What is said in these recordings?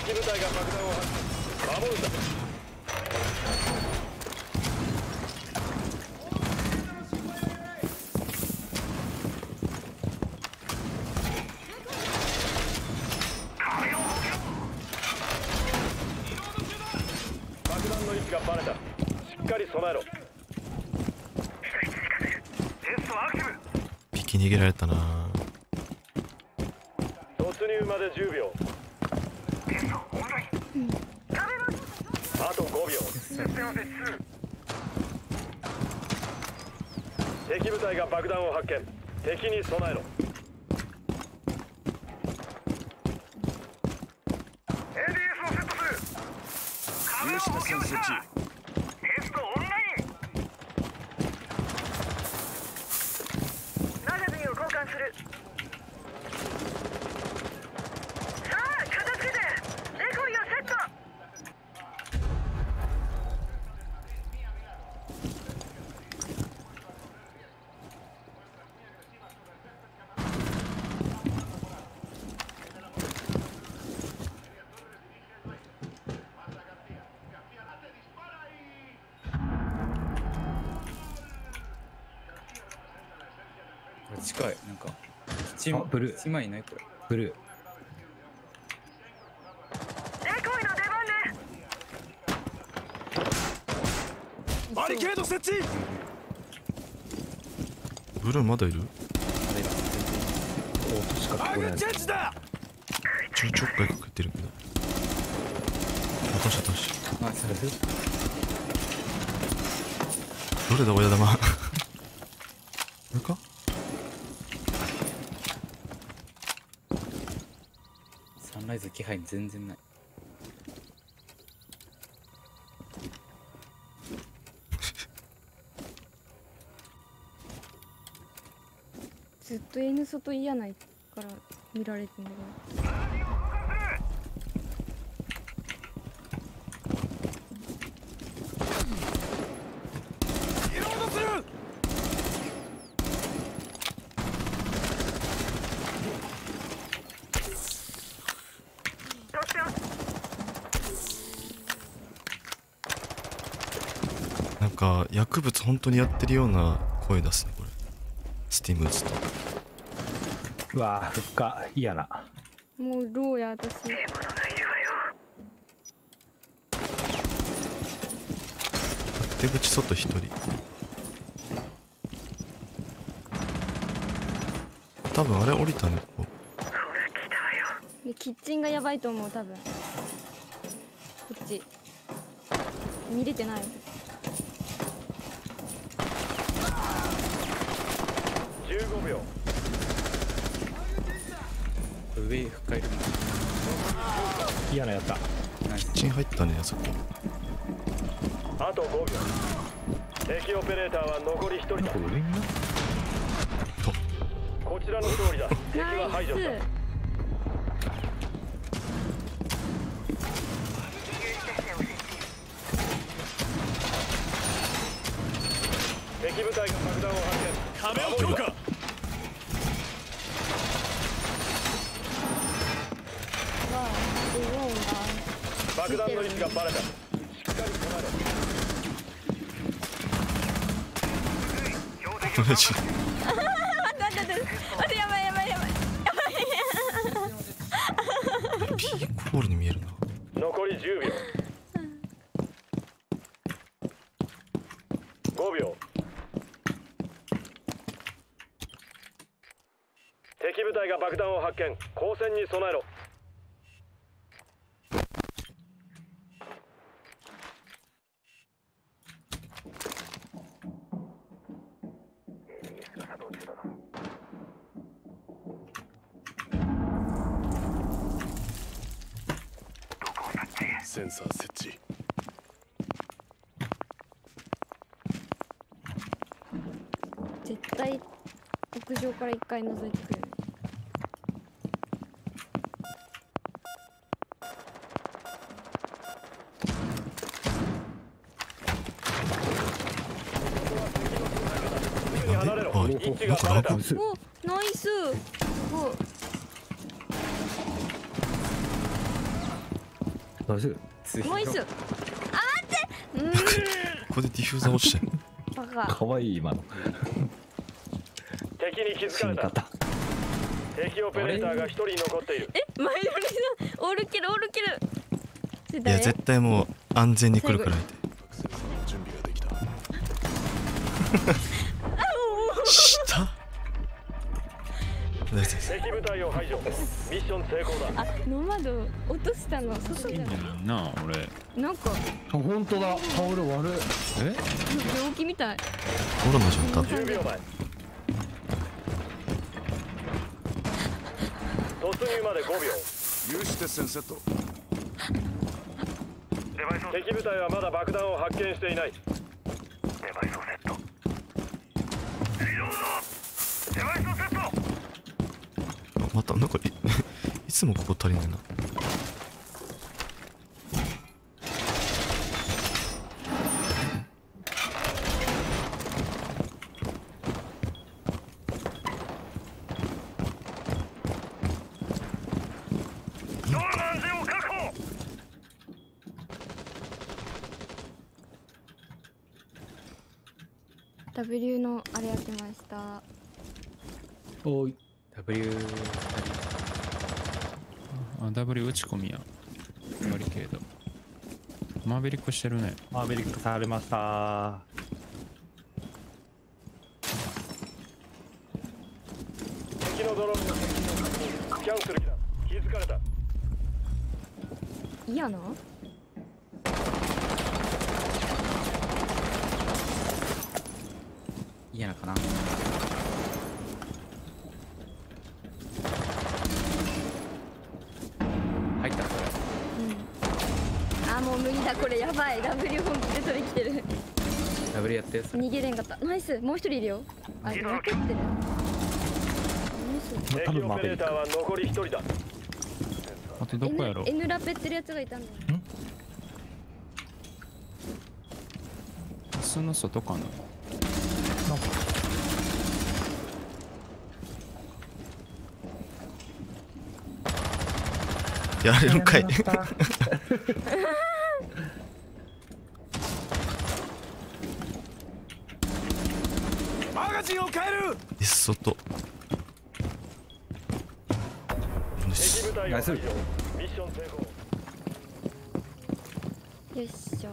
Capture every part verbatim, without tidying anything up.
敵部隊が爆弾を発射。守るんだ。爆弾の位置がバレた。しっかり備えろ。 ピキ逃げられたな。 突入までじゅうびょう。あとごびょう。敵部隊が爆弾を発見。敵に備えろ。有刺鉄線設置。テストオンライン。マガジンを交換する。さあ片付けて。デコイをセット。 近い。なんか一あブルー一枚いないこれ。 ブルー。 デコイの出番ね。バリケード設置。 ブルーまだいる？ おとしかアグこれない。 チェンジだ。 ちょちょっかいかけてるけど。私私。 あ、それでどれだ親玉？これか？ サンライズ気配全然ない。 ずっと N 外嫌ないから見られてんだけど。 なんか薬物本当にやってるような声出すねこれ。スティーム打つと。 うわー、ふっか嫌な。 もうローや私。 出口外一人。多分あれ降りたねここ。 でキッチンがやばいと思う多分。こっち見れてない。 じゅうごびょう。 上深いる嫌なやった。 ナイス。 キッチン入ったねあそこ。 あとごびょう。敵オペレーターは残りひとりだ。 これ上にな。 こちらの勝利だ。敵はナイス。 排除した。敵部隊が爆弾を発見。壁を強化。爆弾の位置がバレた。しっかり備えろ。 同じ。 待って待って待ってやばいやばいやばいやばい。 ピーコールに見えるな。 残りじゅうびょう。ごびょう。敵部隊が爆弾を発見。交戦に備えろ。センサー設置。 絶対屋上から一回覗いてくる。 なんで？あ、なんかラグ。 お、ナイス。すごい。 大丈夫？ 強いもう一緒。あ、待って。うーん。 ここでディフューザー落ちてる。 バカ。 かわいい今の。 敵に気づ死かれた。 に方。 敵オペレーターが一人残っている。 え、前乗りのオールキルオールキル。それいや誰？ 絶対もう安全に来るから見て。 準備ができた。 下大丈夫です。 敵部隊を排除。ミッション成功だ。 あ、ノマド落としたの外じゃない。 なあ俺なんかあ、本当だ。顔色悪い。 え病気みたい。 コロナじゃん多分。 じゅうびょうまえ。突入までごびょう。 有刺鉄線セット。 敵部隊はまだ爆弾を発見していない。 あまたなんかいいつもここ足りないな。 W のあれやってました。 おい。 W あ W 打ち込みやバリケードマーベリックしてるね。 マーベリックされました。 敵のドローンがキャンセルだ。気づかれた。 嫌な？ 嫌なかな。入ったこうん。あ、もう無理だこれやばい。W 本気で取り来てる。 れ W やってそれ逃げれんかった。ナイス。もう一人いるよ。あ、でも分かってる。ナイス。 多敵オ分マーベリック。 ペレーターは残り一人だ。 あとどこやろ N, N ラペってるやつがいたんだよ。 巣の外かな。 やれるんかい。 マガジンを変える。 いっそと。よし敵部隊を排除。 ナイスミッション成功。 よいしょ。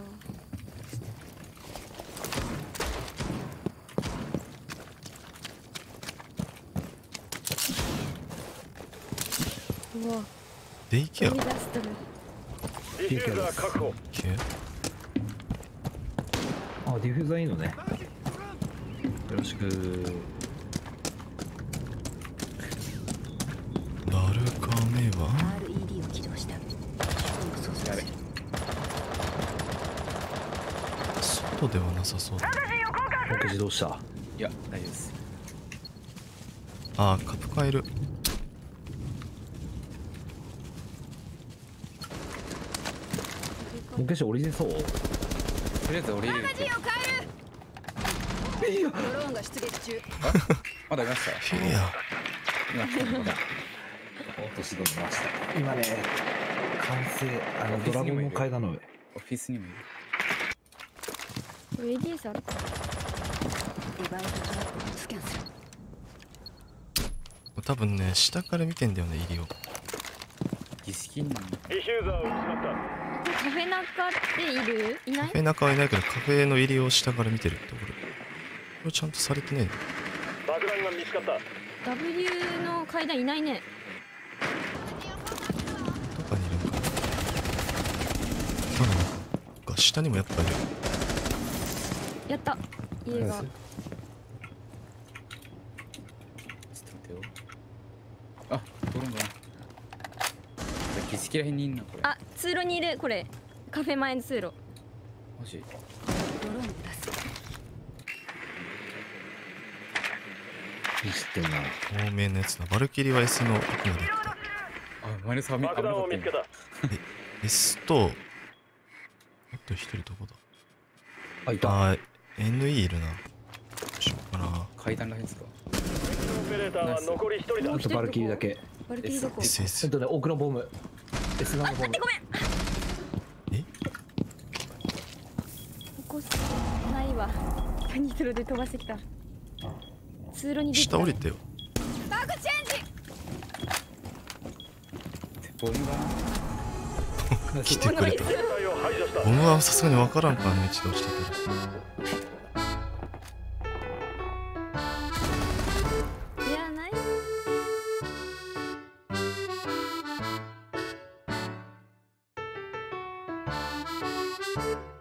うわ、 デイケア飛び出しとる。 ディフューザー確保。 系あ、ディフューザーいいのね。よろしく。 ダルカメはアールイーディー を起動した。 やべ外ではなさそうだ。 本気自動した。 いや大丈夫です。 あーカプカいる。 本気して降りれそう。 とりあえず降りるってドローンが出撃中。 まだいました。 フィア今来たのか落としどめました。今ね、完成、あの、ドラゴンの階段の上。 オフィスにもいる。 これ エーディーエス あった。 デバイストラップをスキャンする。 多分ね下から見てんだよね入りを。 儀式にディフューザーを失った。 カフェ中っている？いないカフ？ェ中はいないけどカフェの入りを下から見てるってこれ。これちゃんとされてねえんだ。 爆弾が見つかった。 W の階段いないね。 どこにいるんかな。まだなんか下にもやっぱいる。 やった。家が。 ちょっと待ってよ。あ、ドローンだな。儀式らへんにいんなこれ。 あ、通路にいる。これカフェ前の通路。 マジ？ ドローンを出す。 知ってんな。 透明のやつだ。バルキリーは S の奥まで行っあ、マイナスはみ危爆なかった今。 弾を見つけた。 た。S とあと一人どこだ。 あ、いた。 あー エヌイー いるな。どうしようかな。 階段らへんですか。 オペレーターは残り一人だあ。とバルキリーだけ。 バルキリーどこ？ S え S っとね、奥のボム。S 側のボム。 ごめん。 ニトロで飛ばしてきた。通路に出てた。 下降りてよ。 バグチェンジ。 ボムがな来てくれた。 敵隊を排除した。 ボムはさすがに分からんからね、一度落ちてくる。 いやない。 う